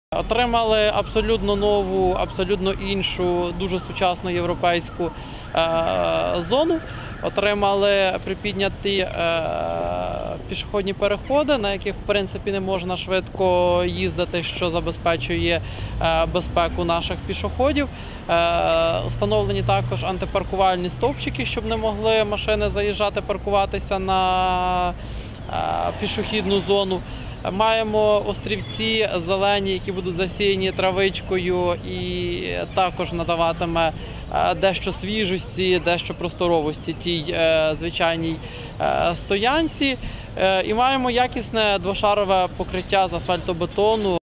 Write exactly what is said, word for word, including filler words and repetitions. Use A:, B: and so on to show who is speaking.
A: Отримали абсолютно нову, абсолютно іншу, дуже сучасну європейську е, зону. Отримали припідняті е, пішохідні переходи, на яких в принципі не можна швидко їздити, що забезпечує е, безпеку наших пішоходів. Е, встановлені також антипаркувальні стовпчики, щоб не могли машини заїжджати, паркуватися на е, пішохідну зону. Маємо острівці зелені, які будуть засіяні травичкою, і також надаватиме дещо свіжості, дещо просторовості тій звичайній стоянці. І маємо якісне двошарове покриття з асфальтобетону,